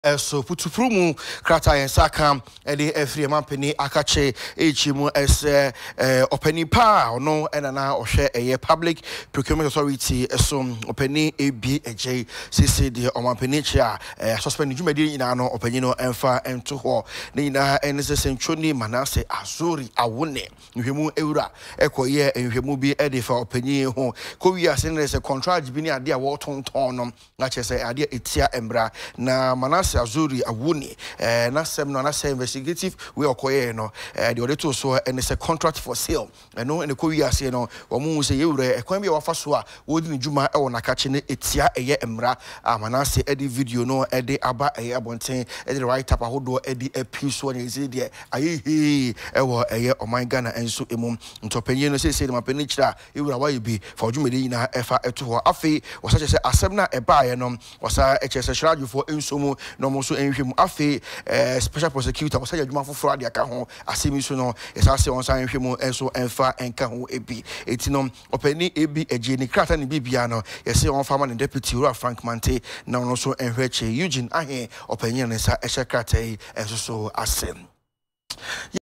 So putuprumu krata yensaka ede efri mampeni akache echimu ese openi pa no enana ohwe eye public procurement authority so openi ABAJ CC de omampeni chia suspend dwumadi ina no openi no emfa ento ho ne ina enese senchoni manase azori awone nhwemu ewura ekoye nhwemu bi ede fa openi ho kowi asene se contract bi ni ade a wo tonton no na chese ade etia embra na manase Azuri awuni na sem no na say investigative we okoye no the auditor so and it's a contract for sale no and ko wi ase no wo mu say yewure ekwan bi wafa so a wodi ni djuma e wona ka che ne etia eye emra amanase edi video no edi aba eye abonten edi right up ahodo edi apiso on ezi de ayehe e wo eye oman Ghana enso emum ntopanyi no say de mapani kira yewura wa bi for djumedi na efa eto ho afi wasa che say asem na eba ye no wasa eche say shiraju for enso mu no mo so enhwem afi special prosecutor wasa adwuma foforo ade aka ho asemi so no yesa se on san enhwem enso enfa enka ho ebi etino opani ebi eje ni krata ni bibia no yese on farmer and deputy Ura Frank Mante na no so enhweche Eugene ahe opani ne sa ehye krata yi enso so asem